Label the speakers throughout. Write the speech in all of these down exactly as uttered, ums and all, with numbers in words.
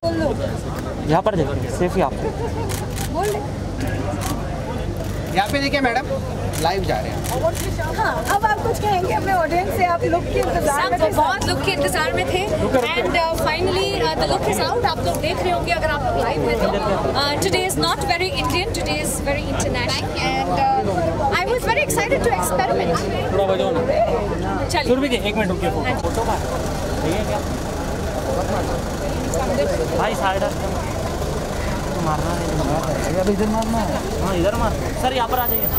Speaker 1: यहाँ पर देखिए, सिर्फ यहाँ पे।
Speaker 2: यहाँ पे देखिए मैडम, लाइव जा रहे हैं।
Speaker 3: हाँ, अब आप कुछ कहेंगे अपने ऑडियंस से? आप लुक के इंतजार में थे,
Speaker 4: बहुत लुक के इंतजार में थे and finally the look is out. आप लोग देख रहे होंगे अगर आप लोग लाइव हैं तो। Today is not very Indian, today is very international and I was very excited to experiment.
Speaker 1: थोड़ा बजाओ ना।
Speaker 4: चलिए
Speaker 1: सुरभि जी एक मिनट रुकिए, फोटो ठीक है क्या भाई? साइड मारना है, अभी इधर मारना है। हाँ इधर मार सर, यहाँ पर आ जाइए।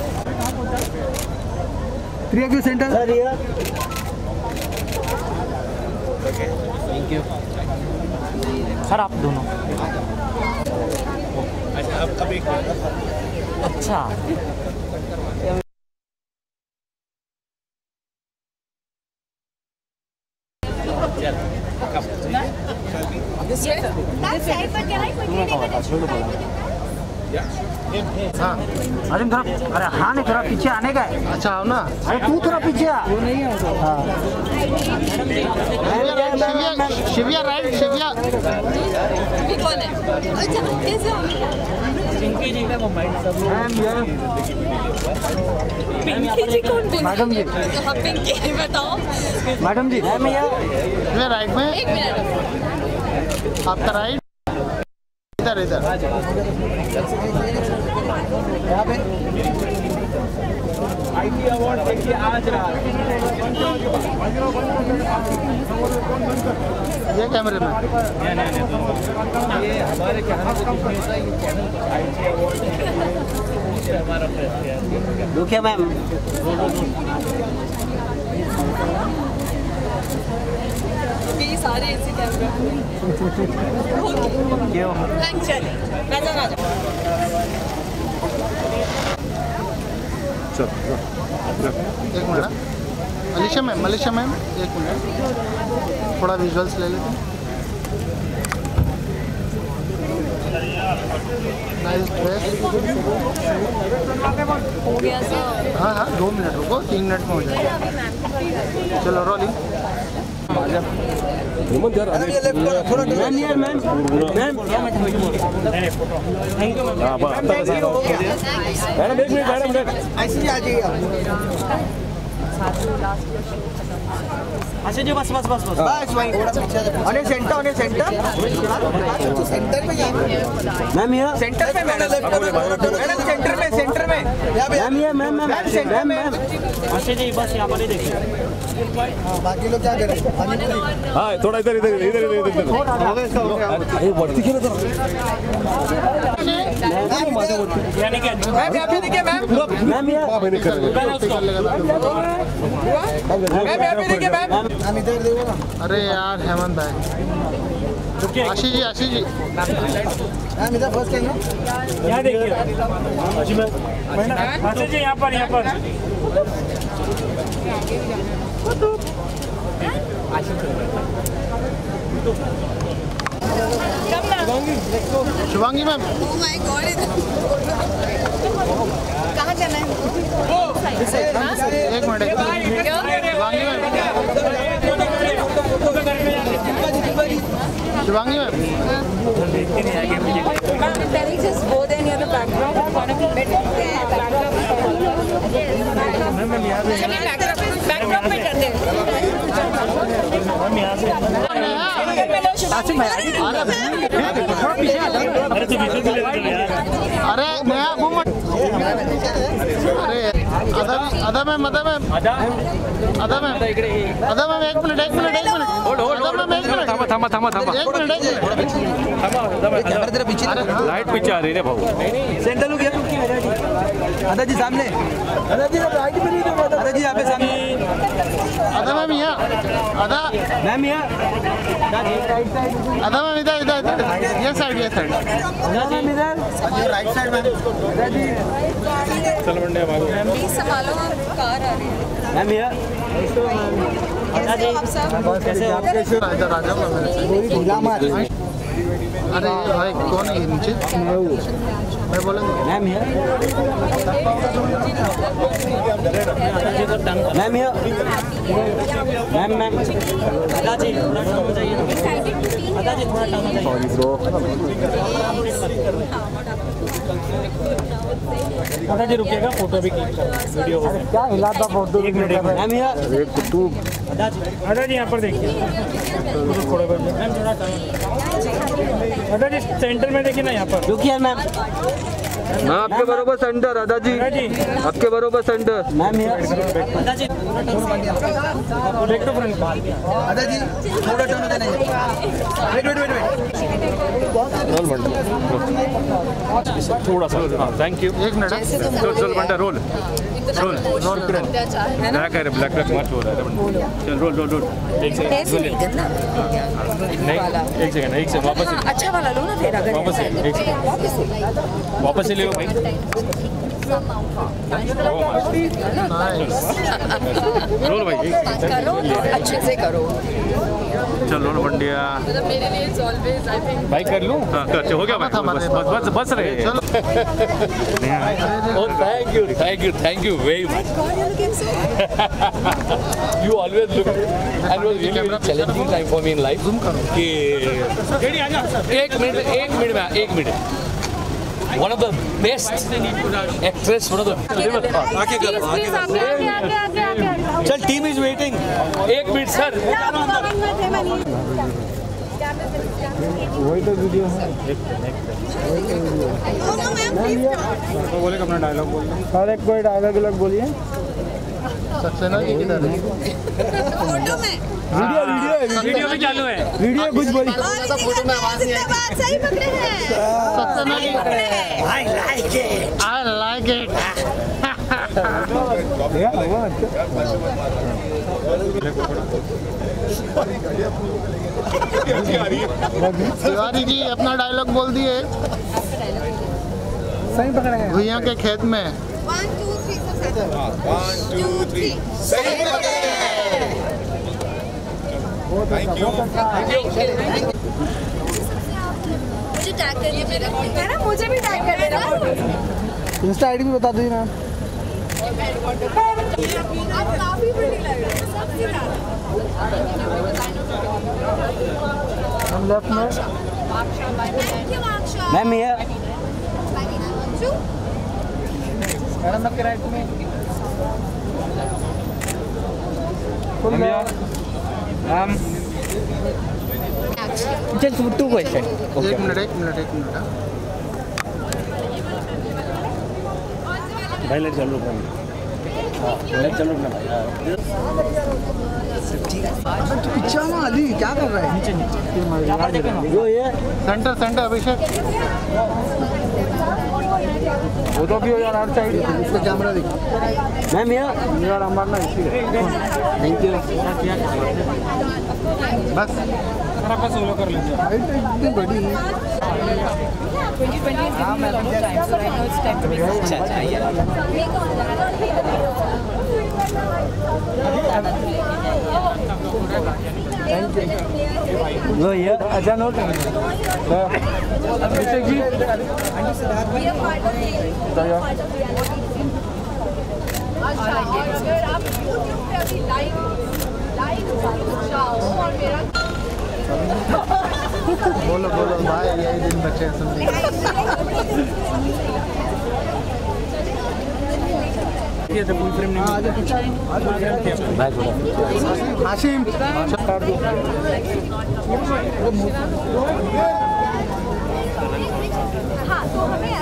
Speaker 2: प्रिया क्यू सेंटर
Speaker 1: सर ये थैंक यू सर, आप दोनों।
Speaker 5: अच्छा अब अब एक
Speaker 1: अच्छा
Speaker 2: हाँ
Speaker 1: अरे थोड़ा, अरे हाँ नहीं थोड़ा पीछे आने का है।
Speaker 2: अच्छा आओ ना।
Speaker 1: अरे तू थोड़ा पीछे आ। वो नहीं है हाँ।
Speaker 2: शिविया राइट, शिविया
Speaker 4: कौन है? अच्छा कैसे हो?
Speaker 1: पिंकी जी
Speaker 4: पिंकी जी कौन?
Speaker 1: मैडम जी।
Speaker 4: हाँ पिंकी बताओ।
Speaker 1: मैडम जी मैम ये
Speaker 2: शिविया राइट में,
Speaker 4: एक मिनट
Speaker 2: आपका राइट इधर इधर। यहाँ पे आईटी अवार्ड देखिए आज रात। ये कैमरे में ये हमारे चैनल को होता है, ये चैनल आईटी अवार्ड हमारा
Speaker 1: दुखिया मैम।
Speaker 4: ये सारे इसी कैमरे
Speaker 1: क्यों?
Speaker 4: चलिए राजा राजा
Speaker 2: एक minute Malisha ma'am, Malisha ma'am एक मिनट, थोड़ा विजुअल्स ले लेते हैं। Nice dress.
Speaker 4: हो गया सर।
Speaker 2: हाँ हाँ दो मिनट रुको, तीन मिनट में हो जाएगा। चलो रोलिंग।
Speaker 1: मैम यार ma'am ma'am thank you ma'am.
Speaker 5: Madam एक मिनट, मैडम
Speaker 2: ऐसे ही आ जाइए आप।
Speaker 1: अच्छा जी बस बस बस बस
Speaker 2: बस वहीं थोड़ा पीछे। अरे सेंटर, अरे सेंटर सेंटर में
Speaker 1: मैम ये
Speaker 2: सेंटर में मैडम, मैडम सेंटर में, सेंटर में
Speaker 1: मैम ये मैम मैम मैम मैम। अच्छा जी बस यहाँ पर ही देखिए।
Speaker 2: बाकी लोग क्या करें?
Speaker 5: हाँ थोड़ा इधर इधर इधर इधर इधर अरे बढ़ती क्यों ना
Speaker 1: यानी कि
Speaker 2: मैम यहाँ पे देखिए मैम,
Speaker 1: मैम ये
Speaker 2: मैम यहाँ पे देखिए मैम, हम इधर देखो ना। अरे यार हेमंत भाई, आशीष जी, आशीष जी मैम इधर फर्स्ट कहीं
Speaker 1: यहाँ देखिए। अच्छा जी यहाँ पर, यहाँ पर
Speaker 2: Shivangi ma'am.
Speaker 4: Oh my god कहाँ जाना है?
Speaker 2: एक minute, Shivangi ma'am, Shivangi ma'am.
Speaker 4: Just go there near the background. Backdrop पे करते हैं।
Speaker 2: अरे नया घूम। अरे अदा अदा मैम, अदा मैम, अदा मैम, अदा मैम एक मिनट, एक मिनट, एक मिनट, अदा मैम एक मिनट,
Speaker 5: थांबा थांबा थांबा थांबा
Speaker 2: एक मिनट, एक मिनट।
Speaker 5: लाइट पीछे आ रही है भाऊ।
Speaker 2: सेंटर लुक है अदा जी सामने, अदा जी राइट में नहीं, अदा जी यहाँ पे सामने, अदा मैम यहाँ, अदा मैम यहाँ, अदा मैम इधर इधर इधर, ये साइड, ये साइड, अदा मैम इधर, राइट साइड मैम।
Speaker 5: चल मंडे भागो
Speaker 4: प्लीज संभालो, कार आ रही है।
Speaker 1: मैम यहाँ
Speaker 4: कैसे हो आप सब?
Speaker 1: कैसे हो?
Speaker 2: राजा राजा अरे भाई कौन है नीचे? मैं बोलूँगा
Speaker 1: मैम यहाँ मैम यहाँ मैम मैम दादाजी थोड़ा सा हो जाइए।
Speaker 5: Sorry bro.
Speaker 1: दादा जी रुकिएगा, फोटो भी क्लिक करो, वीडियो हो गया। क्या हिलाता फोटो? एक मिनट एक मिनट।
Speaker 5: अरे कुट्टू
Speaker 1: दादा जी दादा जी यहाँ पर देखिए, थोड़ा मैम थोड़ा दादा जी सेंटर में देखिए ना, यहाँ पर रुकिए मैम।
Speaker 5: मैं आपके बरोबर सेंटर, दादा जी आपके बरोबर सेंटर।
Speaker 1: मैम दादा जी देख तो फ्रंट
Speaker 6: दादा जी थोड़ा टर्न देना है। वेट वेट वेट वेट
Speaker 5: थोड़ा सा, हाँ थैंक यू।
Speaker 2: एक मिनट
Speaker 5: चल चल बंटा रोल रोल रोल ब्लैक है, ब्लैक ब्लैक मत हो रहा है। चल रोल रोल रोल। एक सेकंड नहीं, एक सेकंड एक सेकंड वापस
Speaker 3: अच्छा वाला लो ना फिर, अगर
Speaker 5: वापस से एक सेकंड वापस से ले लो भाई। रोल भाई
Speaker 3: करो तो अच्छे से करो।
Speaker 5: चल रोल बंडिया
Speaker 3: मेरे लिए इट्स ऑलवेज आई थिंक
Speaker 5: भाई कर लूं। हाँ कर, हो गया भाई, बस बस बस बस रहे।
Speaker 7: Oh, thank you, thank you, thank you very much. You always look, and it was really very challenging time for me in life. कि एक मिनट, एक मिनट में, एक minute. One of the best actress, one of the. आके कर, आके कर. चल team is waiting. एक मिनट सर.
Speaker 5: वही तो वीडियो है। बोले अपना डायलॉग बोल सर, एक कोई डायलॉग अलग बोलिए।
Speaker 2: सक्सेना जी किधर है?
Speaker 3: फोटो में
Speaker 1: वीडियो वीडियो वीडियो भी चालू है, वीडियो कुछ बोली।
Speaker 2: फोटो में आवाज नहीं
Speaker 3: बात सही पकड़े हैं।
Speaker 2: Saxena ji I like it, I like it. Tiwari ji अपना डायलॉग बोल दिए।
Speaker 1: सही पकड़े हैं।
Speaker 2: भैया के खेत में
Speaker 3: one two three one two three सही पकड़े हैं।
Speaker 5: Thank you.
Speaker 3: मुझे टैग कर दीजिए ना, मुझे भी टैग कर देना।
Speaker 1: इंस्टा आईडी भी बता दीजिए ना।
Speaker 3: आप काफी बड़ी लग रही है सबसे ज्यादा।
Speaker 1: हम लेफ्ट में मैम ये मैडम आपके राइट में मैम चल टू टू क्वेश्चन।
Speaker 2: एक मिनट एक मिनट एक मिनट
Speaker 5: भाई ले चलो भाई, हाँ ले चलो ना भाई।
Speaker 6: पीछे ना अली क्या कर रहा है?
Speaker 1: नीचे नीचे जो ये
Speaker 2: सेंटर सेंटर अभिषेक
Speaker 5: वो तो भी हो यार आउट साइड।
Speaker 6: इसका कैमरा दिखा।
Speaker 1: मैम ये
Speaker 5: यार हमारा ना इसी
Speaker 1: थैंक यू।
Speaker 2: बस
Speaker 1: आपका सोलो कर लीजिए।
Speaker 6: हाइट इतनी बड़ी है।
Speaker 3: हाँ मैं time so right now it's time to make अच्छा अच्छा
Speaker 1: लो ये अच्छा नोट अभिषेक जी
Speaker 3: अगर आप यूट्यूब पे अभी लाइव लाइव जाओ और मेरा
Speaker 2: बोलो बोलो भाई, यही दिन बचे हैं सुनने के।
Speaker 1: ये तो फुल फ्रेम नहीं आज पीछे भाई थोड़ा
Speaker 2: हाशिम
Speaker 1: काट दो।
Speaker 3: हाँ तो हमें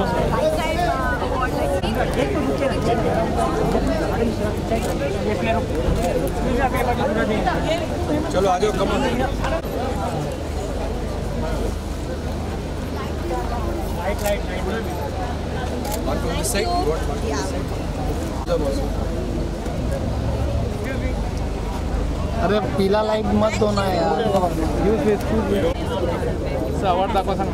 Speaker 5: चलो आ जाओ कम।
Speaker 1: लाइट लाइट
Speaker 2: अरे पीला लाइट मत दो ना यार।
Speaker 5: अवार्ड दाखवा सांग।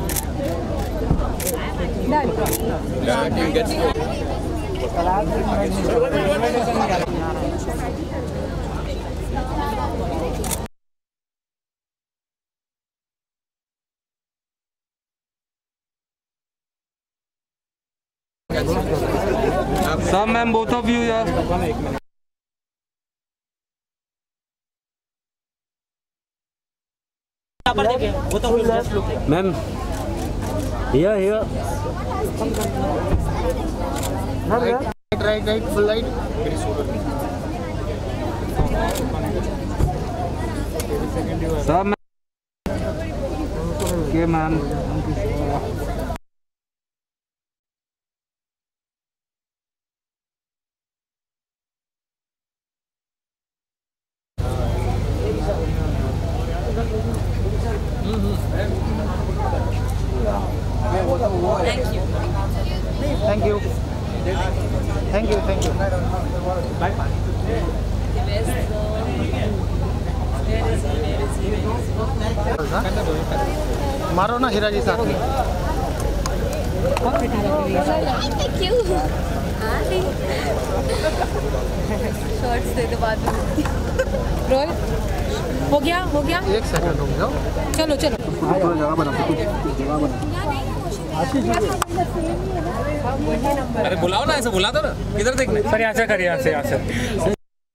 Speaker 7: Some ma'am, both of you, yeah.
Speaker 6: पर देखिए, वो तो just look
Speaker 7: ma'am here here
Speaker 2: right right right full right
Speaker 5: सब के ma'am
Speaker 2: thank you thank you thank you मारो ना हीरा जी साथ में
Speaker 3: शॉर्ट्स दे दो बाद में।
Speaker 4: रोल हो गया हो गया
Speaker 2: एक सेकंड हो जाओ
Speaker 4: चलो चलो
Speaker 7: अरे बुलाओ ना, ऐसे बुला दो ना, किधर देखने?
Speaker 1: सर यहाँ से करिए, यहाँ से यहाँ से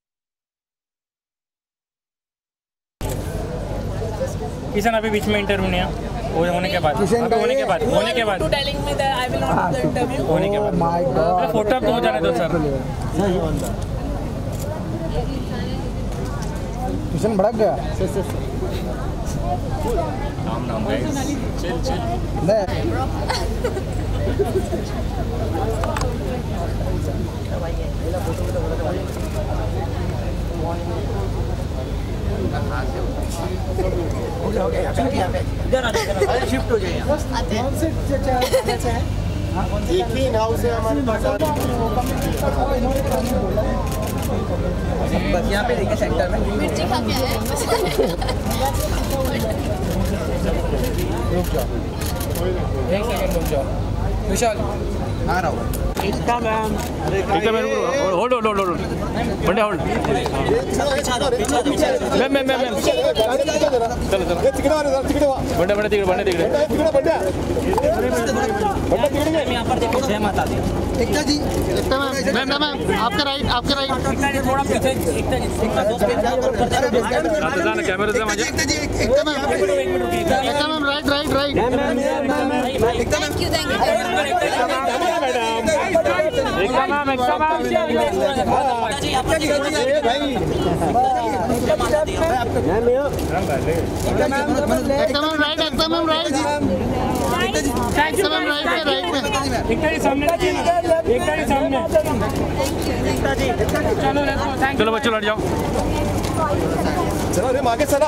Speaker 1: किशन अभी बीच में इंटरव्यू नहीं है, वो होने के बाद अभी होने के बाद होने के बाद होने के बाद फोटो अब तो हो जाने दो सर।
Speaker 2: किशन भड़क गया
Speaker 7: नाम नाम गाइस, चिल चिल।
Speaker 6: शिफ्ट हो जाए
Speaker 2: एक ही नाव से हमारे पास
Speaker 6: बस यहाँ पे देखिए सेंटर में
Speaker 3: मिर्ची खा के आए
Speaker 1: एक सेकंड रुक जाओ विशाल
Speaker 6: आ रहा हूँ
Speaker 5: Ekta ma'am hold hold hold बंडे होल्ड मैम मैम मैम चलो चलो बंडे बंडे तिकडे बंडे तिकडे
Speaker 6: यहाँ पर देखो जय माता दी।
Speaker 2: एकता जी एकता मैम एकता मैम आपका राइट आपका राइट
Speaker 6: थोड़ा पीछे एकता जी एकता दोस्त पे जाओ और करते रहो।
Speaker 5: आता जा ना कॅमेरा से माझ्या
Speaker 2: Ekta ji Ekta ma'am Ekta ma'am right right right
Speaker 3: thank you thank you
Speaker 1: Ekta ma'am Ekta ma'am
Speaker 2: Ekta ma'am right Ekta ma'am right Ekta ma'am right में राइट में
Speaker 1: एकता जी सामने देखिए ना, एकता जी सामने चलो let's go, thank you।
Speaker 5: चलो बच्चों लड़ जाओ
Speaker 2: चलो रे आगे चला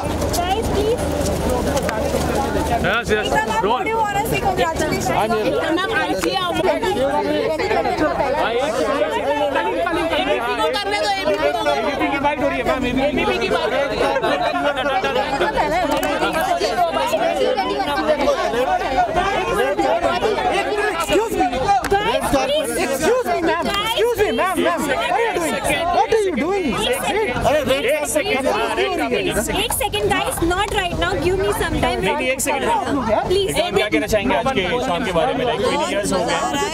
Speaker 5: यस यस रोल एबीपी की बाइट हो रही है मैम, एबीपी की byte
Speaker 2: Excuse me, ma'am. Excuse me, ma'am. Ma'am, what are you doing? What are you doing?
Speaker 5: एक सेकंड
Speaker 4: एक second guys, not right now, give me some time.
Speaker 5: नहीं एक second
Speaker 4: please
Speaker 5: हम क्या कहना चाहेंगे आज के शाम के बारे में? लाइक मेनी इयर्स हो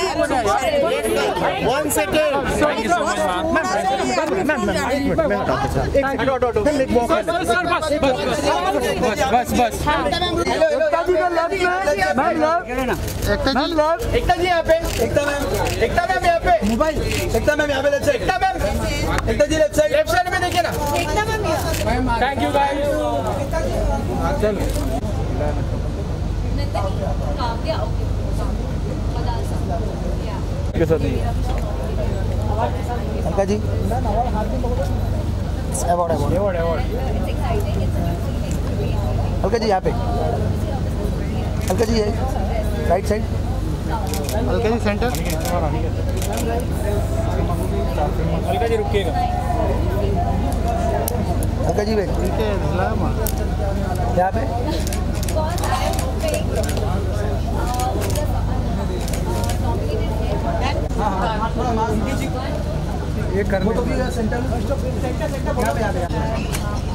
Speaker 5: गए।
Speaker 2: One second.
Speaker 5: Thank you so much ma'am.
Speaker 2: Ma'am ma'am एक मिनट मैं बताता हूं एक second auto auto let walk
Speaker 5: sir बस बस बस बस
Speaker 2: एकता जी का लेफ्ट में ma'am left Ekta ji left
Speaker 6: Ekta ji यहाँ पे एकता मैम एकता मैम यहाँ पे मोबाइल एकता मैम यहाँ पे left side Ekta ma'am Ekta ji left side left side में देखिए ना
Speaker 4: Ekta ma'am
Speaker 1: thank you guys.
Speaker 6: चलो
Speaker 3: हाँ क्या ओके
Speaker 5: के साथ ही
Speaker 6: Anka ji award award
Speaker 1: award award
Speaker 6: Anka ji यहाँ पे अंका जी राइट साइड
Speaker 2: हल्का जी सेंटर
Speaker 1: हल्का जी रुकिएगा।
Speaker 6: अंका जी बैठ
Speaker 2: ठीक है
Speaker 6: यहाँ पे ये करने तो भी सेंटर यहाँ पे यहाँ पे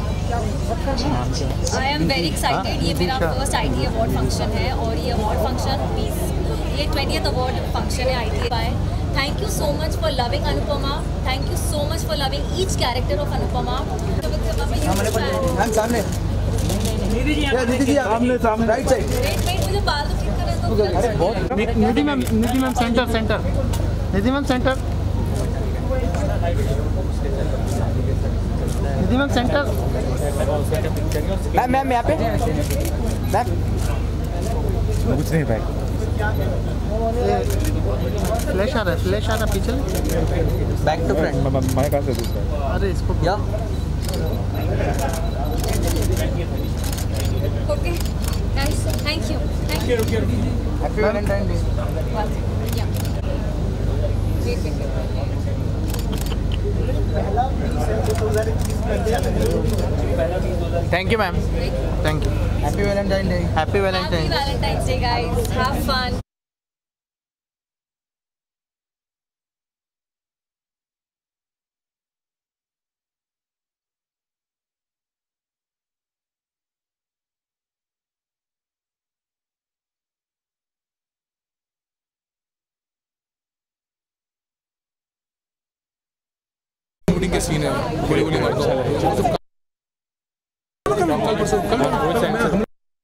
Speaker 4: आई एम वेरी एक्साइटेड। ये मेरा first I T award function है और ये अवार्ड फंक्शन ये ट्वेंटियथ अवार्ड फंक्शन है I T by. Thank you so much for loving Anupama, thank you so much for loving each character of Anupama.
Speaker 6: Ma'am सामने
Speaker 1: दीदी जी
Speaker 6: दीदी जी सामने सामने राइट साइड
Speaker 4: वेट वेट मुझे बाल तो ठीक करने दो।
Speaker 2: Nidhi ma'am Nidhi ma'am centre centre Nidhi ma'am centre Nidhi ma'am centre
Speaker 6: ma'am ma'am यहाँ पे मैम
Speaker 5: कुछ नहीं भाई
Speaker 2: फ्लैश आ रहा है फ्लैश आ रहा है पीछे
Speaker 6: बैक टू फ्रंट
Speaker 5: मैं कहाँ से दूसरा
Speaker 2: अरे इसको
Speaker 6: या
Speaker 4: okay nice thank you thank you
Speaker 6: happy Valentine day
Speaker 4: yeah wait wait
Speaker 2: thank you ma'am thank you
Speaker 6: happy Valentine day
Speaker 2: happy
Speaker 4: Happy
Speaker 2: Valentine
Speaker 4: Valentine's Day, guys. Have fun.
Speaker 5: Shooting के scene है गोली गोली मार दो कल परसों कल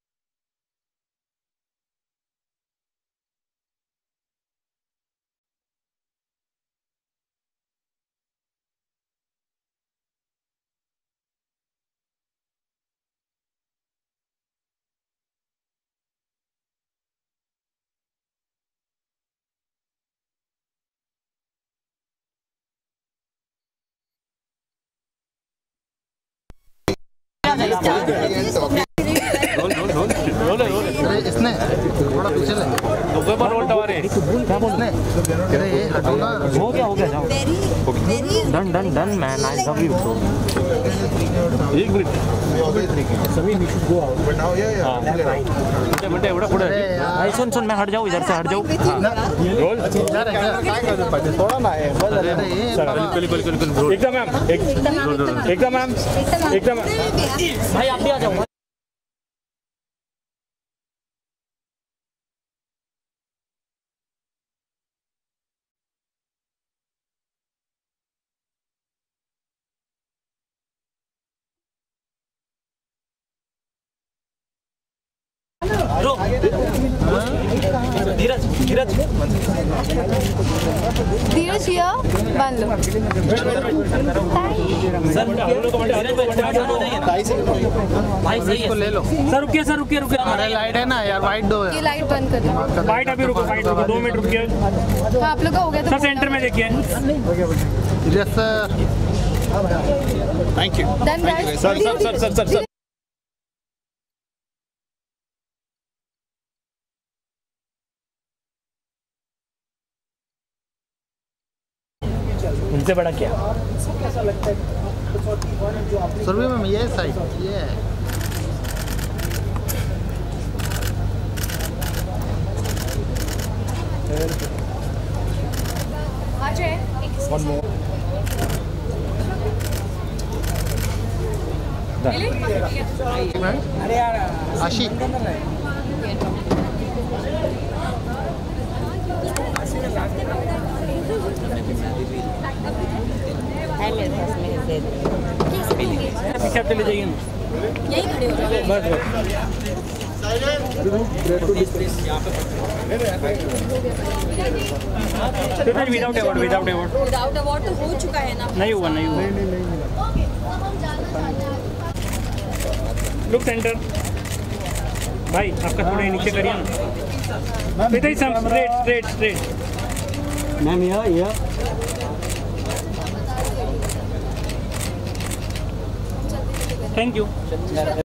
Speaker 2: अरे इसने थोड़ा पीछे ले इसने अरे ये हटो ना
Speaker 8: हो गया हो गया जाओ done done done man I love you bro
Speaker 5: एक मिनट सभी we should go out but now yeah yeah बटे बटे बड़ा बड़ा
Speaker 8: भाई सुन सुन मैं हट जाऊँ इधर से हट जाऊँ
Speaker 5: रोल
Speaker 2: यार थोड़ा ना है बस अरे ये
Speaker 5: बिल्कुल बिल्कुल बिल्कुल एकदम मैम एकदम मैम एकदम
Speaker 8: भाई आप भी आ जाओ धीरज धीरज
Speaker 3: धीरज या बांध लो
Speaker 8: भाई सही है
Speaker 2: ले लो
Speaker 1: सर रुकिए सर रुकिए रुकिए
Speaker 2: अरे लाइट है ना यार वाइट दो
Speaker 3: ये लाइट बंद कर दो
Speaker 1: फाइट अभी रुको फाइट रुको दो मिनट रुकिए
Speaker 3: हाँ आप लोग का हो गया
Speaker 1: सर सेंटर में देखिए
Speaker 2: yes sir
Speaker 5: thank you
Speaker 3: done guys
Speaker 5: sir sir sir sir sir sir
Speaker 1: उनसे बड़ा क्या
Speaker 2: सुरभि मैम ये साइड ये
Speaker 4: आ जाए
Speaker 5: वन मोर
Speaker 2: आशी
Speaker 1: पीछे चले जाइए
Speaker 4: यही खड़े हो जाओ
Speaker 1: बस बस without award without award
Speaker 4: without award तो हो चुका है ना
Speaker 1: नहीं हुआ नहीं हुआ लुक सेंटर भाई आपका थोड़ा नीचे करिए ना इधर ही सब स्ट्रेट स्ट्रेट स्ट्रेट मैम या या थैंक यू